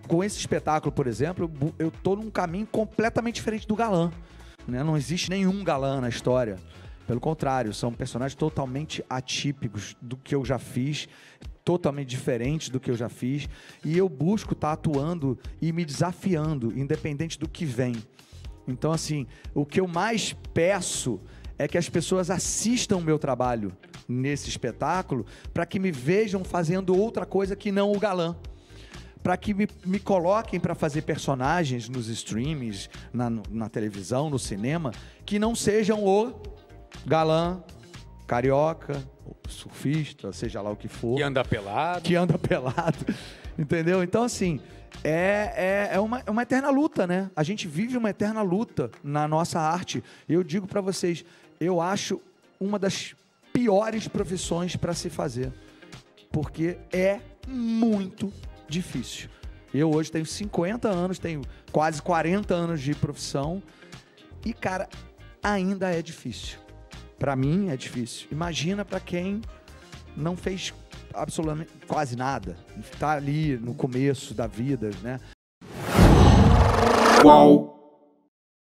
com esse espetáculo, por exemplo, eu tô num caminho completamente diferente do galã, né? Não existe nenhum galã na história. Pelo contrário, são personagens totalmente atípicos do que eu já fiz, totalmente diferentes do que eu já fiz, e eu busco estar atuando e me desafiando, independente do que vem. Então, assim, o que eu mais peço é que as pessoas assistam o meu trabalho nesse espetáculo para que me vejam fazendo outra coisa que não o galã. Para que me coloquem para fazer personagens nos streams, na televisão, no cinema, que não sejam o galã, carioca, surfista, seja lá o que for. Que anda pelado. Que anda pelado, entendeu? Então, assim, é uma eterna luta, né? A gente vive uma eterna luta na nossa arte. Eu digo para vocês, eu acho uma das piores profissões para se fazer, porque é muito difícil. Eu hoje tenho 50 anos, tenho quase 40 anos de profissão e, cara, ainda é difícil. Para mim é difícil. Imagina para quem não fez absolutamente quase nada. Está ali no começo da vida, né? Qual?